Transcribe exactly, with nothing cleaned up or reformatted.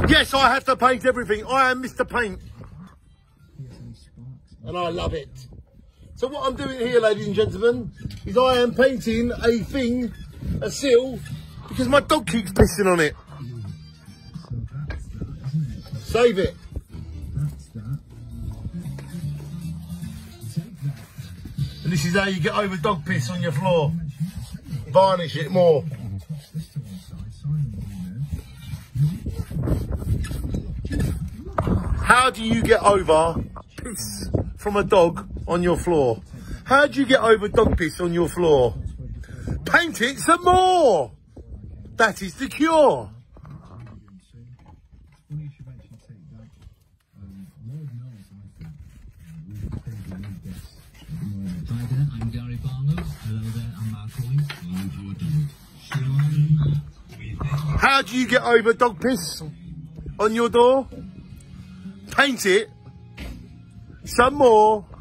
Yes, I have to paint everything. I am Mister Paint. And I love it. So what I'm doing here, ladies and gentlemen, is I am painting a thing, a sill, because my dog keeps pissing on it. Save it. And this is how you get over dog piss on your floor. Varnish it more. How do you get over piss from a dog on your floor? How do you get over dog piss on your floor? Paint it some more. That is the cure. Hi there, I'm Gary Barlow. Hello there, I'm Mark Owens. How do you get over dog piss on your door? Paint it some more.